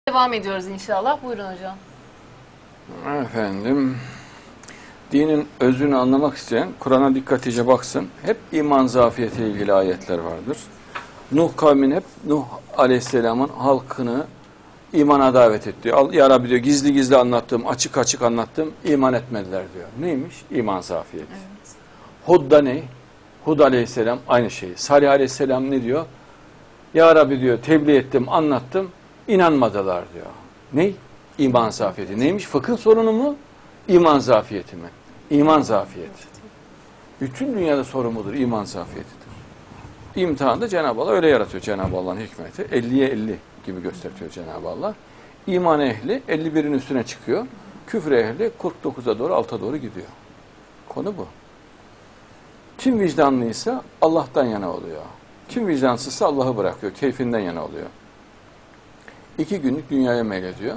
Devam ediyoruz inşallah. Buyurun hocam. Efendim, dinin özünü anlamak isteyen Kur'an'a dikkatlice baksın. Hep iman zafiyetiyle ilgili ayetler vardır. Nuh kavmin hep Nuh Aleyhisselam'ın halkını imana davet etti. Ya Rabbi diyor, gizli gizli anlattım, açık açık anlattım, iman etmediler diyor. Neymiş? İman zafiyeti. Evet. Hud'da ne? Hud Aleyhisselam aynı şey. Salih Aleyhisselam ne diyor? Ya Rabbi diyor, tebliğ ettim, anlattım, inanmadılar diyor. Ne? İman zafiyeti. Neymiş? Fıkıh sorunu mu? İman zafiyeti mi? İman zafiyeti. Bütün dünyada sorun budur. İman zafiyetidir. İmtihanı da Cenab-ı Allah öyle yaratıyor. Cenab-ı Allah'ın hikmeti. 50'ye 50 gibi gösteriyor Cenab-ı Allah. İman ehli 51'in üstüne çıkıyor. Küfür ehli 49'a doğru, 6'a doğru gidiyor. Konu bu. Kim vicdanlıysa Allah'tan yana oluyor. Kim vicdansızsa Allah'ı bırakıyor. Keyfinden yana oluyor. 2 günlük dünyaya meylediyor.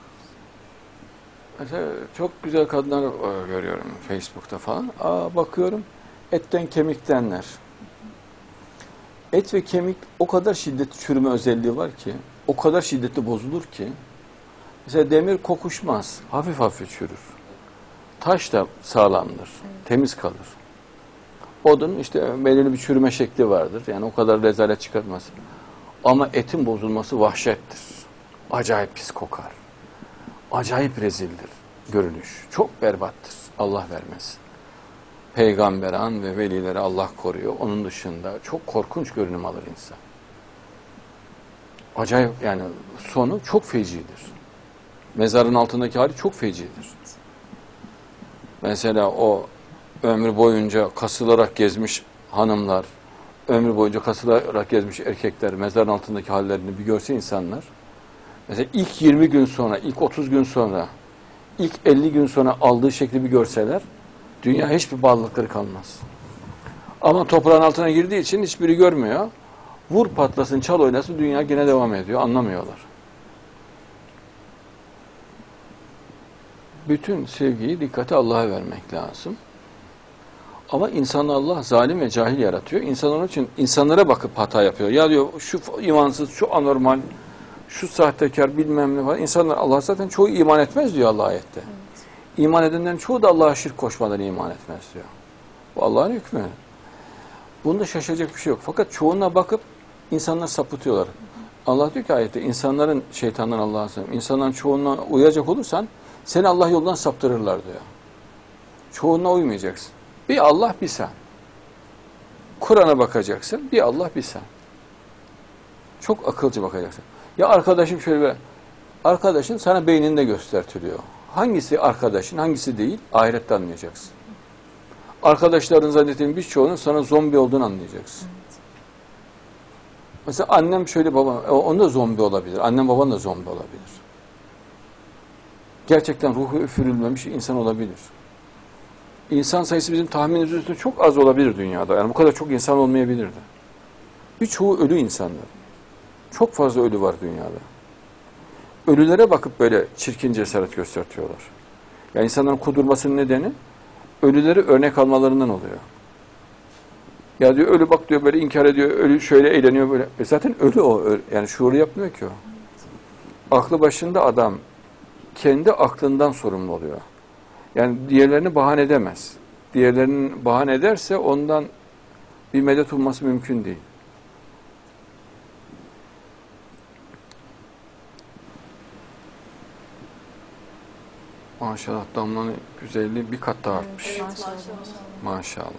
Mesela çok güzel kadınlar görüyorum Facebook'ta falan. Bakıyorum, etten kemiktenler. Et ve kemik o kadar şiddetli çürüme özelliği var ki, o kadar şiddetli bozulur ki, mesela demir kokuşmaz, hafif hafif çürür. Taş da sağlamdır, temiz kalır. Odun işte belirli bir çürüme şekli vardır, yani o kadar rezalet çıkartmaz. Ama etin bozulması vahşettir. Acayip pis kokar. Acayip rezildir görünüş. Çok berbattır. Allah vermesin. Peygamberan ve velileri Allah koruyor. Onun dışında çok korkunç görünüm alır insan. Acayip, yani sonu çok fecidir. Mezarın altındaki hali çok fecidir. Mesela o ömrü boyunca kasılarak gezmiş hanımlar, ömrü boyunca kasılarak gezmiş erkekler, mezarın altındaki hallerini bir görse insanlar, mesela ilk 20 gün sonra, ilk 30 gün sonra, ilk 50 gün sonra aldığı şekli bir görseler, dünya hiçbir bağlılıkları kalmaz. Ama toprağın altına girdiği için hiçbiri görmüyor. Vur patlasın, çal oynasın, dünya yine devam ediyor. Anlamıyorlar. Bütün sevgiyi, dikkati Allah'a vermek lazım. Ama insanı Allah zalim ve cahil yaratıyor. İnsan onun için insanlara bakıp hata yapıyor. Ya diyor, şu imansız, şu anormal, şu sahtekar, bilmem ne falan. İnsanlar, Allah zaten çoğu iman etmez diyor Allah ayette. Evet. İman edenlerin çoğu da Allah'a şirk koşmadan iman etmez diyor. Bu Allah'ın hükmü. Bunda şaşacak bir şey yok. Fakat çoğuna bakıp insanlar sapıtıyorlar. Allah diyor ki ayette, insanların şeytandan Allah'a sığınırım. İnsanların çoğuna uyacak olursan seni Allah yoldan saptırırlar diyor. Çoğuna uymayacaksın. Bir Allah, bir sen. Kur'an'a bakacaksın. Bir Allah, bir sen. Çok akılcı bakacaksın. Ya arkadaşım şöyle, arkadaşın sana beyninde göstertiliyor. Hangisi arkadaşın, hangisi değil, ahirette anlayacaksın. Arkadaşların zannettiğin birçoğunun sana zombi olduğunu anlayacaksın. Evet. Mesela annem şöyle, babam, onun da zombi olabilir. Annem baban da zombi olabilir. Gerçekten ruhu üfürülmemiş insan olabilir. İnsan sayısı bizim tahminimiz üstünde çok az olabilir dünyada. Yani bu kadar çok insan olmayabilirdi. Birçoğu ölü insanlar. Çok fazla ölü var dünyada. Ölülere bakıp böyle çirkin cesaret göstertiyorlar. Yani insanların kudurmasının nedeni ölüleri örnek almalarından oluyor. Ya diyor, ölü bak diyor, böyle inkar ediyor, ölü şöyle eğleniyor böyle. Zaten ölü o. Yani şuuru yapmıyor ki o. Aklı başında adam kendi aklından sorumlu oluyor. Yani diğerlerini bahane edemez. Diğerlerinin bahane ederse ondan bir medet umması mümkün değil. Maşallah, damlanın güzelliği bir kat daha artmış. Evet, maşallah.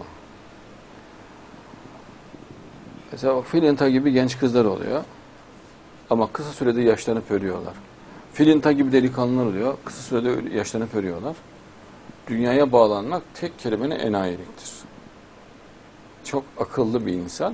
Mesela filinta gibi genç kızlar oluyor. Ama kısa sürede yaşlanıp ölüyorlar. Filinta gibi delikanlılar oluyor. Kısa sürede yaşlanıp ölüyorlar. Dünyaya bağlanmak tek kelimenin enayiliktir. Çok akıllı bir insan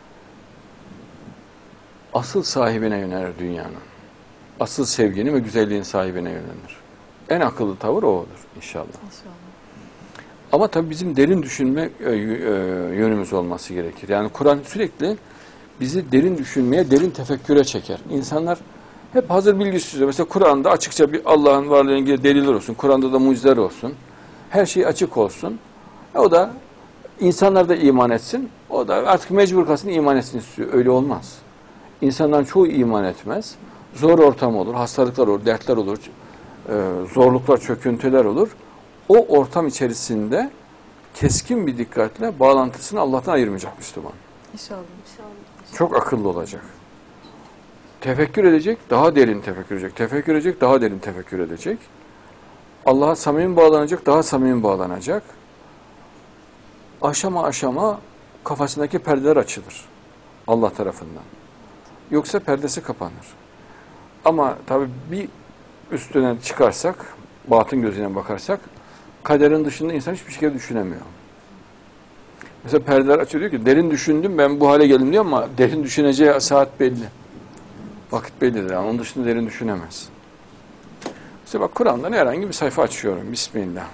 asıl sahibine yönelir dünyanın. Asıl sevginin ve güzelliğin sahibine yönelir. En akıllı tavır o olur inşallah. Ama tabii bizim derin düşünme yönümüz olması gerekir. Yani Kur'an sürekli bizi derin düşünmeye, derin tefekküre çeker. İnsanlar hep hazır bilgi istiyor. Mesela Kur'an'da açıkça bir Allah'ın varlığıyla ilgili deliller olsun. Kur'an'da da mucizeler olsun. Her şey açık olsun. O da insanlar da iman etsin. O da artık mecbur kalsın, iman etsin istiyor. Öyle olmaz. İnsanların çoğu iman etmez. Zor ortam olur, hastalıklar olur, dertler olur, zorluklar, çöküntüler olur. O ortam içerisinde keskin bir dikkatle bağlantısını Allah'tan ayırmayacak Müslüman. İnşallah. Çok akıllı olacak. Tefekkür edecek, daha derin tefekkür edecek. Tefekkür edecek, daha derin tefekkür edecek. Allah'a samimi bağlanacak, daha samimi bağlanacak. Aşama aşama kafasındaki perdeler açılır Allah tarafından. Yoksa perdesi kapanır. Ama tabii bir üstüne çıkarsak, batın gözüne bakarsak, kaderin dışında insan hiçbir şey düşünemiyor. Mesela perdeler açıyor, diyor ki derin düşündüm, ben bu hale geldim diyor ama derin düşüneceği saat belli. Vakit bellidir. Yani onun dışında derin düşünemez. İşte bak, Kur'an'dan herhangi bir sayfa açıyorum. Bismillah.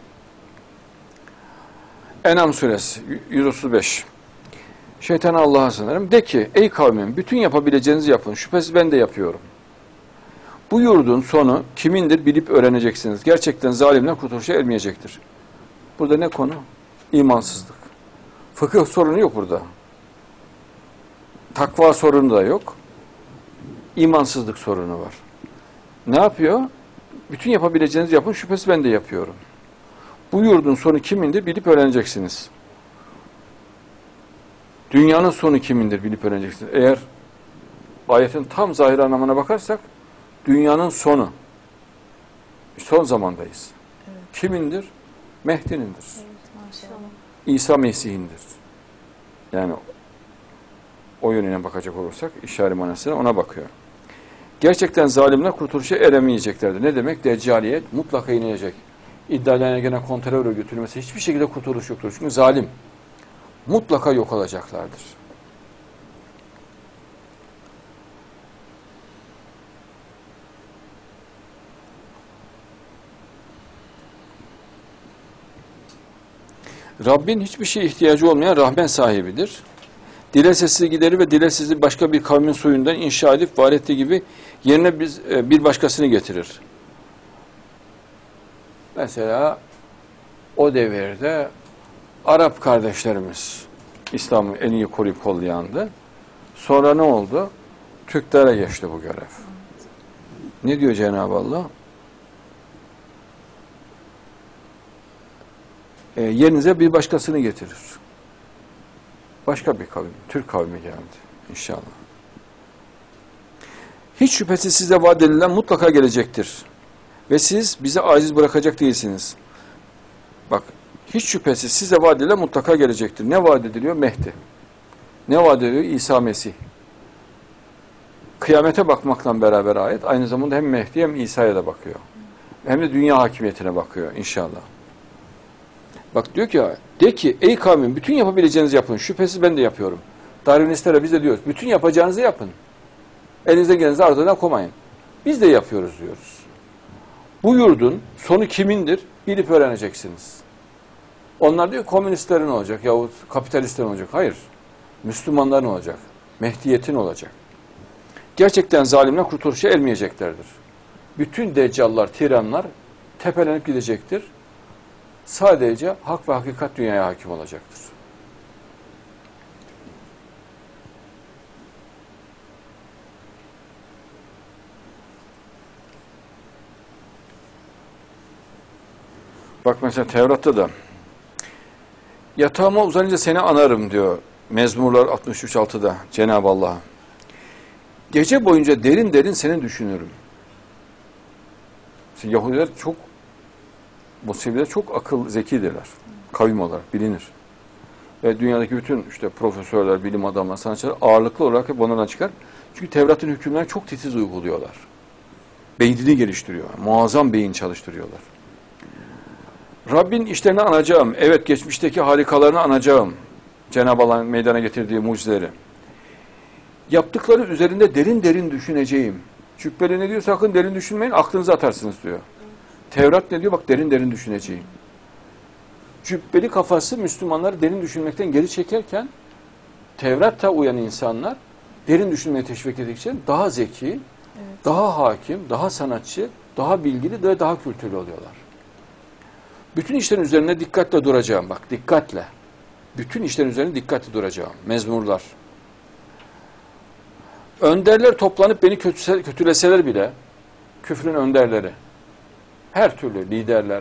En'am suresi 135. Şeytana Allah'a sığınırım. De ki, ey kavmim, bütün yapabileceğinizi yapın. Şüphesiz ben de yapıyorum. Bu yurdun sonu kimindir bilip öğreneceksiniz. Gerçekten zalimler kurtuluşa ermeyecektir. Burada ne konu? İmansızlık. Fıkıh sorunu yok burada. Takva sorunu da yok. İmansızlık sorunu var. Ne yapıyor? Bütün yapabileceğinizi yapın, şüphesiz ben de yapıyorum. Bu yurdun sonu kimindir bilip öğreneceksiniz. Dünyanın sonu kimindir bilip öğreneceksiniz. Eğer ayetin tam zahir anlamına bakarsak, dünyanın sonu. Son zamandayız. Evet. Kimindir? Mehdi'nindir. Evet, maşallah. İsa Mesih'indir. Yani o yönüne bakacak olursak, işaret manasına ona bakıyor. Gerçekten zalimler kurtuluşa eremeyeceklerdir. Ne demek? Deccaliyet mutlaka inecek. İddialarına gene kontrol götürülmesi hiçbir şekilde kurtuluş yoktur. Çünkü zalim. Mutlaka yok olacaklardır. Rabbin hiçbir şeye ihtiyacı olmayan Rahman sahibidir. Dilese sizi giderir ve dilese sizi başka bir kavmin soyundan inşa edip var ettiği gibi yerine bir başkasını getirir. Mesela o devirde Arap kardeşlerimiz İslam'ı en iyi koruyup kollayandı. Sonra ne oldu? Türklere geçti bu görev. Ne diyor Cenab-ı Allah? Yerinize bir başkasını getirir. Başka bir kavim, Türk kavmi geldi inşallah. Hiç şüphesiz size vaat edilen mutlaka gelecektir. Ve siz bizi aciz bırakacak değilsiniz. Bak, hiç şüphesiz size vaat edilen mutlaka gelecektir. Ne vaat ediliyor? Mehdi. Ne vaat ediliyor? İsa Mesih. Kıyamete bakmakla beraber ayet aynı zamanda hem Mehdi hem İsa'ya da bakıyor. Hem de dünya hakimiyetine bakıyor inşallah. Bak diyor ki, de ki ey kavmim bütün yapabileceğinizi yapın. Şüphesiz ben de yapıyorum. Darwinistlere biz de diyoruz. Bütün yapacağınızı yapın. Elinizden gelenizi ardından koymayın. Biz de yapıyoruz diyoruz. Bu yurdun sonu kimindir? Bilip öğreneceksiniz. Onlar diyor komünistlerin olacak yahut kapitalistlerin olacak. Hayır. Müslümanların olacak. Mehdiyetin olacak. Gerçekten zalimler kurtuluşa ermeyeceklerdir. Bütün deccallar, tiranlar tepelenip gidecektir. Sadece hak ve hakikat dünyaya hakim olacaktır. Bak mesela Tevrat'ta da yatağıma uzanınca seni anarım diyor. Mezmurlar 63.6'da Cenab-ı Allah. Gece boyunca derin derin seni düşünürüm. Şimdi Yahudiler çok, Museviler çok akıl zekidirler. Kavim olarak bilinir. Ve dünyadaki bütün işte profesörler, bilim adamları, sanatçılar ağırlıklı olarak hep onlardan çıkar. Çünkü Tevrat'ın hükümlerini çok titiz uyguluyorlar. Beynini geliştiriyor. Muazzam beyin çalıştırıyorlar. Rabbin işlerini anacağım. Evet, geçmişteki harikalarını anacağım. Cenab-ı Allah'ın meydana getirdiği mucizeleri. Yaptıkları üzerinde derin derin düşüneceğim. Cübbeli ne diyor? Sakın derin düşünmeyin, aklınızı atarsınız diyor. Tevrat ne diyor? Bak, derin derin düşüneceğim. Cübbeli kafası Müslümanları derin düşünmekten geri çekerken, Tevrat'a uyan insanlar derin düşünmeye teşvik edildikçe daha zeki, evet, daha hakim, daha sanatçı, daha bilgili ve daha kültürlü oluyorlar. Bütün işlerin üzerine dikkatle duracağım. Bak, dikkatle. Bütün işlerin üzerine dikkatle duracağım. Mezmurlar. Önderler toplanıp beni kötüleseler bile, küfrün önderleri, her türlü liderler,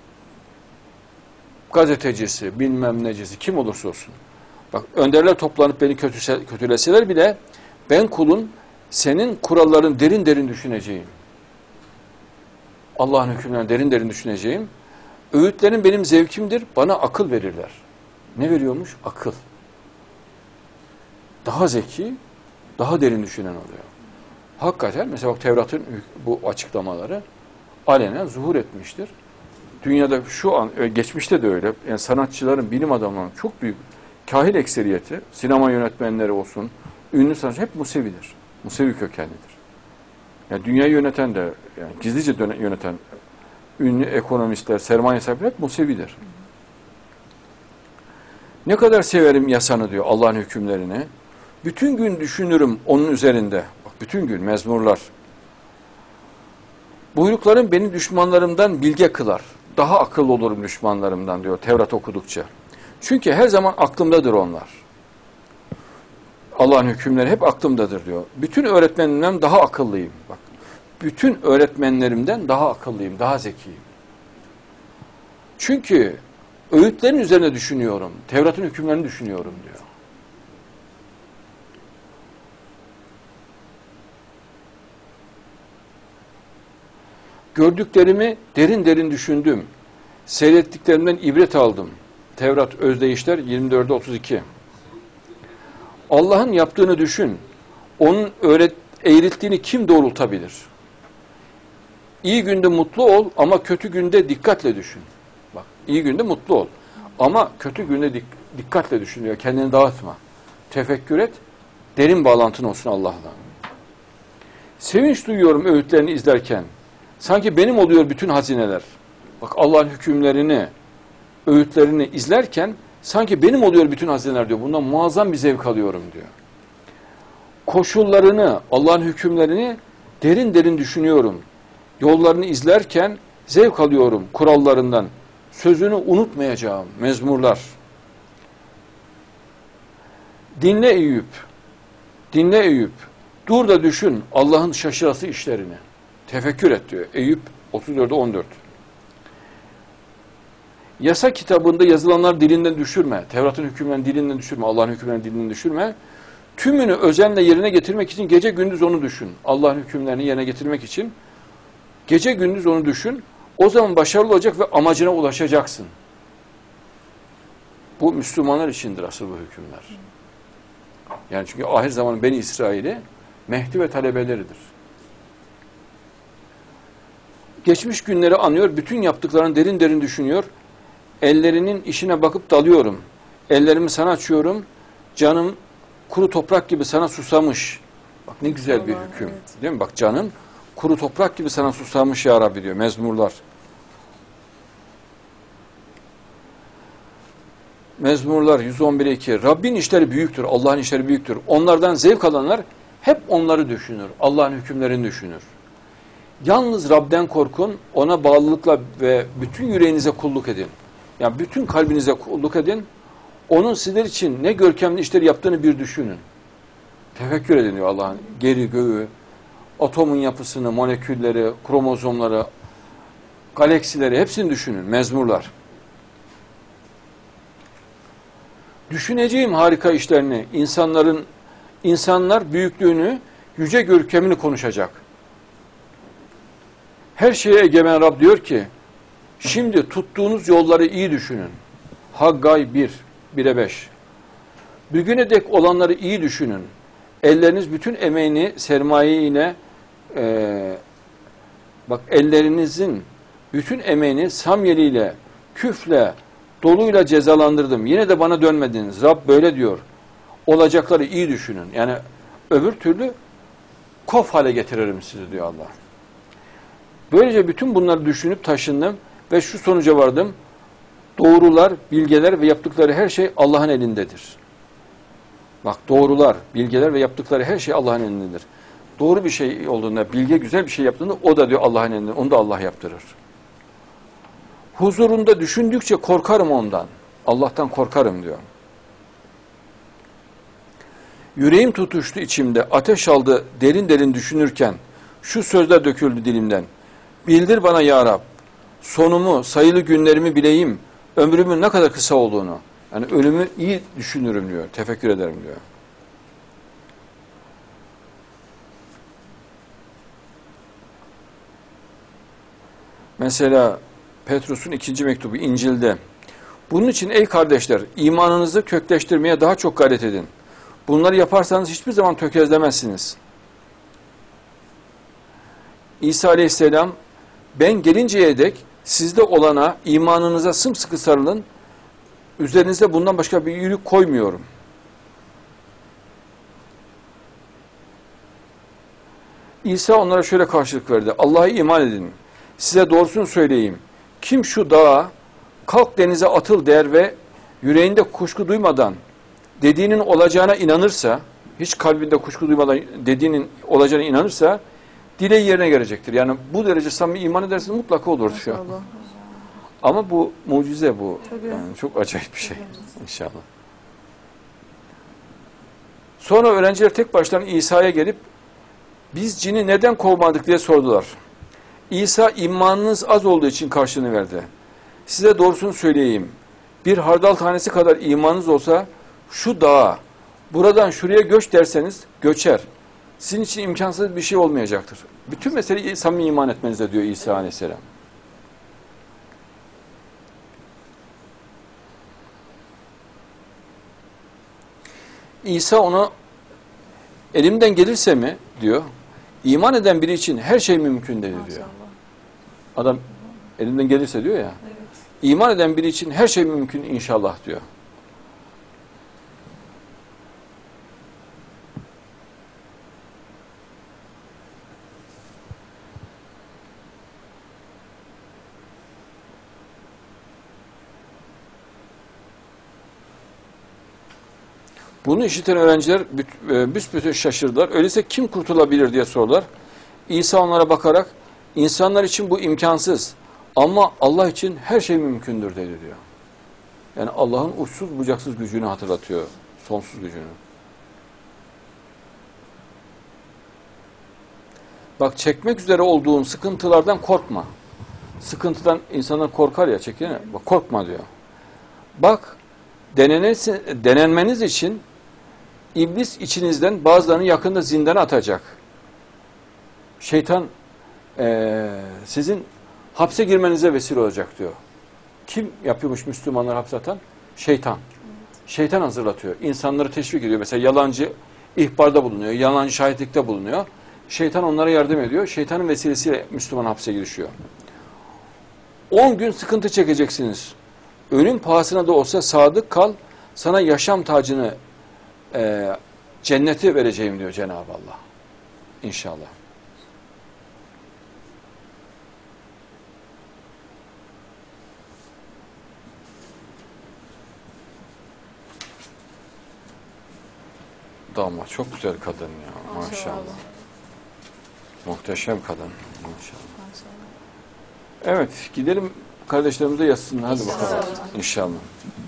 gazetecisi, bilmem necisi, kim olursa olsun. Bak, önderler toplanıp beni kötüleseler bile ben kulun senin kuralların derin derin düşüneceğim. Allah'ın hükümlerini derin derin düşüneceğim. Öğütlerin benim zevkimdir, bana akıl verirler. Ne veriyormuş? Akıl. Daha zeki, daha derin düşünen oluyor. Hakikaten mesela bak, Tevrat'ın bu açıklamaları alenen zuhur etmiştir. Dünyada şu an, geçmişte de öyle, yani sanatçıların, bilim adamlarının çok büyük kahil ekseriyeti, sinema yönetmenleri olsun, ünlü sanatçı hep Musevidir. Musevi kökenlidir. Yani dünyayı yöneten de, yani gizlice yöneten ünlü ekonomistler, sermaye sahipleri hep Musevidir. Ne kadar severim yasanı diyor, Allah'ın hükümlerini. Bütün gün düşünürüm onun üzerinde. Bak, bütün gün mezmurlar. Buyruklarım beni düşmanlarımdan bilge kılar. Daha akıllı olurum düşmanlarımdan diyor Tevrat okudukça. Çünkü her zaman aklımdadır onlar. Allah'ın hükümleri hep aklımdadır diyor. Bütün öğretmenlerimden daha akıllıyım. Bak, bütün öğretmenlerimden daha akıllıyım, daha zekiyim. Çünkü öğütlerin üzerine düşünüyorum. Tevrat'ın hükümlerini düşünüyorum diyor. Gördüklerimi derin derin düşündüm. Seyrettiklerimden ibret aldım. Tevrat Özdeyişler 24'e 32. Allah'ın yaptığını düşün. Onun eğrilttiğini kim doğrultabilir? İyi günde mutlu ol ama kötü günde dikkatle düşün. Bak, iyi günde mutlu ol ama kötü günde dikkatle düşün diyor. Kendini dağıtma. Tefekkür et. Derin bağlantın olsun Allah'la. Sevinç duyuyorum öğütlerini izlerken. Sanki benim oluyor bütün hazineler. Bak, Allah'ın hükümlerini, öğütlerini izlerken sanki benim oluyor bütün hazineler diyor. Bundan muazzam bir zevk alıyorum diyor. Koşullarını, Allah'ın hükümlerini derin derin düşünüyorum. Yollarını izlerken zevk alıyorum kurallarından. Sözünü unutmayacağım. Mezmurlar. Dinle Eyüp. Dinle Eyüp. Dur da düşün Allah'ın şaşırası işlerini. Tefekkür et diyor. Eyüp 34'e 14. Yasa kitabında yazılanlar dilinden düşürme. Tevrat'ın hükümlerini dilinden düşürme. Allah'ın hükümlerini dilinden düşürme. Tümünü özenle yerine getirmek için gece gündüz onu düşün. Allah'ın hükümlerini yerine getirmek için gece gündüz onu düşün. O zaman başarılı olacak ve amacına ulaşacaksın. Bu Müslümanlar içindir asıl bu hükümler. Yani çünkü ahir zamanın Beni İsrail'i Mehdi ve talebeleridir. Geçmiş günleri anıyor, bütün yaptıklarını derin derin düşünüyor. Ellerinin işine bakıp dalıyorum. Ellerimi sana açıyorum. Canım kuru toprak gibi sana susamış. Bak ne güzel bir hüküm. Evet. Değil mi? Bak, canım kuru toprak gibi sana susamış ya Rabbi diyor. Mezmurlar. Mezmurlar 111'e 2. Rabbin işleri büyüktür. Allah'ın işleri büyüktür. Onlardan zevk alanlar hep onları düşünür. Allah'ın hükümlerini düşünür. Yalnız Rab'den korkun, ona bağlılıkla ve bütün yüreğinize kulluk edin. Yani bütün kalbinize kulluk edin. Onun sizler için ne görkemli işler yaptığını bir düşünün. Tefekkür edin diyor Allah'ın. Geri göğü, atomun yapısını, molekülleri, kromozomları, galaksileri hepsini düşünün. Mezmurlar. Düşüneceğim harika işlerini, insanlar büyüklüğünü, yüce görkemini konuşacak. Her şeye egemen Rab diyor ki, şimdi tuttuğunuz yolları iyi düşünün. Haggay 1'e 5. Bugüne dek olanları iyi düşünün. Elleriniz bütün emeğini, sermayeyle, bak ellerinizin bütün emeğini samyeliyle, küfle, doluyla cezalandırdım. Yine de bana dönmediniz. Rab böyle diyor. Olacakları iyi düşünün. Yani öbür türlü kof hale getiririm sizi diyor Allah. Böylece bütün bunları düşünüp taşındım ve şu sonuca vardım. Doğrular, bilgeler ve yaptıkları her şey Allah'ın elindedir. Bak, doğrular, bilgeler ve yaptıkları her şey Allah'ın elindedir. Doğru bir şey olduğunda, bilge güzel bir şey yaptığında o da diyor Allah'ın elinde. Onu da Allah yaptırır. Huzurunda düşündükçe korkarım ondan. Allah'tan korkarım diyor. Yüreğim tutuştu içimde, ateş aldı derin derin düşünürken, şu sözler döküldü dilimden. Bildir bana ya Rab, sonumu, sayılı günlerimi bileyim, ömrümün ne kadar kısa olduğunu. Yani ölümü iyi düşünürüm diyor, tefekkür ederim diyor. Mesela Petrus'un 2. mektubu İncil'de. Bunun için ey kardeşler, imanınızı kökleştirmeye daha çok gayret edin. Bunları yaparsanız hiçbir zaman tökezlemezsiniz. İsa Aleyhisselam, ben gelinceye dek sizde olana, imanınıza sımsıkı sarılın, üzerinize bundan başka bir yük koymuyorum. İsa onlara şöyle karşılık verdi. Allah'a iman edin. Size doğrusunu söyleyeyim. Kim şu dağa, kalk denize atıl der ve yüreğinde kuşku duymadan dediğinin olacağına inanırsa, hiç kalbinde kuşku duymadan dediğinin olacağına inanırsa, dileği yerine gelecektir. Yani bu derece samimi iman ederseniz mutlaka olur şu an. Ama bu mucize bu. Yani çok acayip bir şey. İnşallah. Sonra öğrenciler tek başlarına İsa'ya gelip biz cini neden kovmadık diye sordular. İsa imanınız az olduğu için karşılığını verdi. Size doğrusunu söyleyeyim. Bir hardal tanesi kadar imanınız olsa şu dağa buradan şuraya göç derseniz göçer. Sizin için imkansız bir şey olmayacaktır. Bütün mesele samimi iman etmenizde diyor İsa Aleyhisselam. İsa ona elimden gelirse mi diyor. İman eden biri için her şey mümkün dedi diyor. Adam elinden gelirse diyor ya. Evet. İman eden biri için her şey mümkün inşallah diyor. Bunu işiten öğrenciler büsbütün şaşırdılar. Öyleyse kim kurtulabilir diye sordular. İsa onlara bakarak insanlar için bu imkansız ama Allah için her şey mümkündür dedi diyor. Yani Allah'ın uçsuz bucaksız gücünü hatırlatıyor. Sonsuz gücünü. Bak çekmek üzere olduğun sıkıntılardan korkma. Sıkıntıdan insanlar korkar ya çekinir. Bak korkma diyor. Bak denenmeniz için İblis içinizden bazılarını yakında zindana atacak. Şeytan sizin hapse girmenize vesile olacak diyor. Kim yapıyormuş Müslümanları hapse atan? Şeytan. Evet. Şeytan hazırlatıyor. İnsanları teşvik ediyor. Mesela yalancı ihbarda bulunuyor. Yalancı şahitlikte bulunuyor. Şeytan onlara yardım ediyor. Şeytanın vesilesiyle Müslüman hapse girişiyor. 10 gün sıkıntı çekeceksiniz. Ölüm pahasına da olsa sadık kal. Sana yaşam tacını cenneti vereceğim diyor Cenab-ı Allah. İnşallah. Damat çok güzel kadın ya. Maşallah. Muhteşem kadın. Maşallah. Evet gidelim kardeşlerimize yazsınlar. Hadi bakalım. İnşallah.